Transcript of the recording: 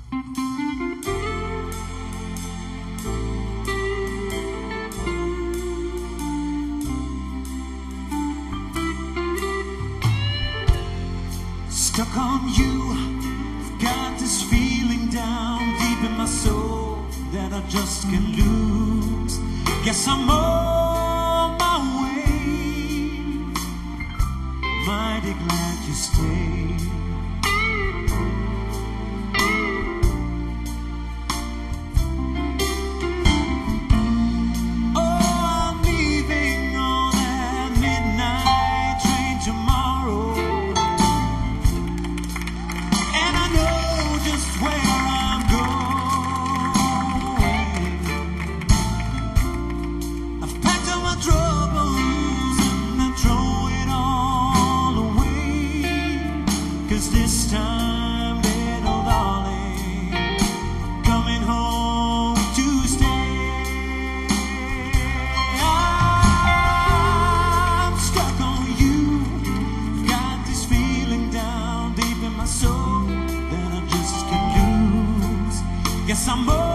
Stuck on you, I've got this feeling down deep in my soul that I just can't lose. Guess I'm on my way, mighty glad you stayed. This time, little darling, coming home to stay. I'm stuck on you, got this feeling down deep in my soul that I just can't lose. Guess I'm